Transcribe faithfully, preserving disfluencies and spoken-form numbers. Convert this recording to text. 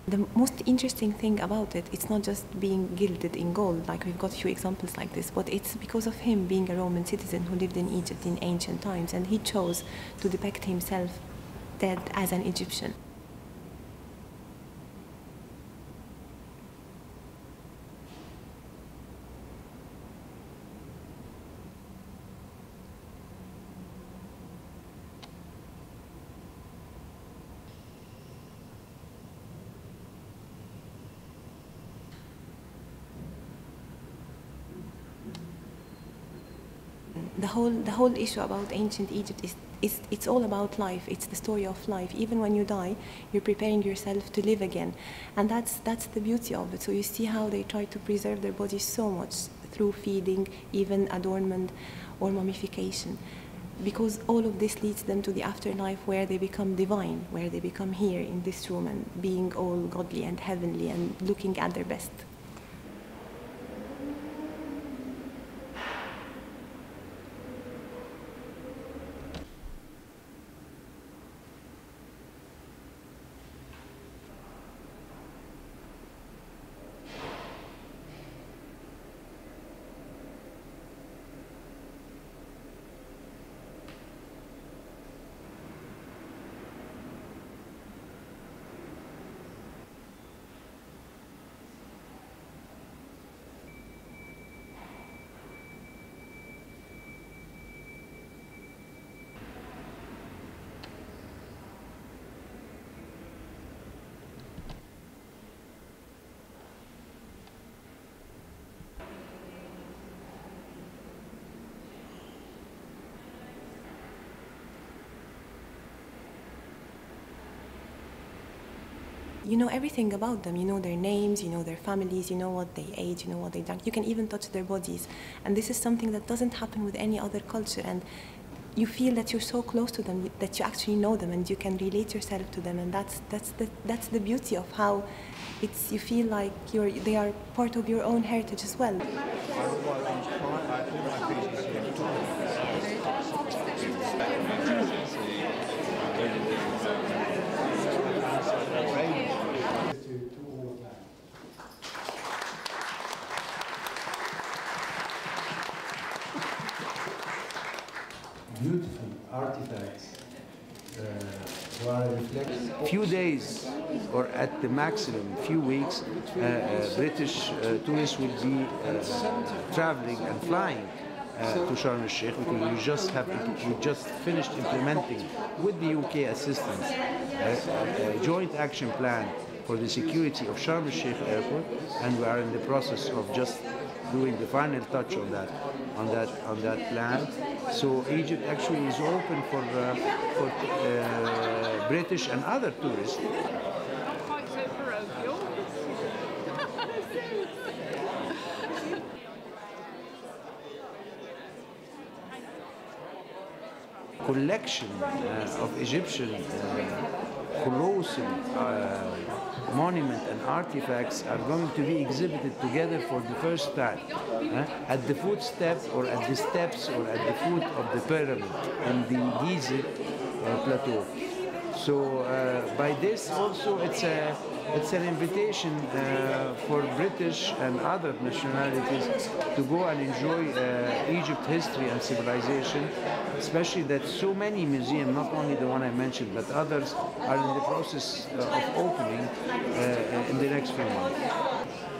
The most interesting thing about it, it's not just being gilded in gold, like we've got a few examples like this, but it's because of him being a Roman citizen who lived in Egypt in ancient times, and he chose to depict himself dead as an Egyptian. The whole, the whole issue about ancient Egypt is, is it's all about life. It's the story of life. Even when you die, you're preparing yourself to live again. And that's, that's the beauty of it. So you see how they try to preserve their bodies so much through feeding, even adornment or mummification. Because all of this leads them to the afterlife where they become divine, where they become here in this room and being all godly and heavenly and looking at their best. You know everything about them. You know their names, you know their families, you know what they ate, you know what they drank. You can even touch their bodies. And this is something that doesn't happen with any other culture. And you feel that you're so close to them, that you actually know them and you can relate yourself to them. And that's, that's, the, that's the beauty of how it's, you feel like you're, they are part of your own heritage as well. Beautiful artifacts uh, were reflected. Few days, or at the maximum, few weeks, uh, uh, British uh, tourists will be uh, traveling and flying uh, to Sharm el-Sheikh, because we just have we just finished implementing with the U K assistance a, a joint action plan for the security of Sharm el-Sheikh airport, and we are in the process of just doing the final touch on that, on that, on that plan. So Egypt actually is open for uh, for uh, British and other tourists. Not quite so parochial. Collection uh, of Egyptian uh, colossal uh, monument and artifacts are going to be exhibited together for the first time uh, at the footstep or at the steps or at the foot of the pyramid in the Gizeh uh, plateau. So uh, by this also it's a it's an invitation uh, for British and other nationalities to go and enjoy uh, Egypt history and civilization, especially that so many museums, not only the one I mentioned, but others are in the process uh, of opening uh, in the next few months.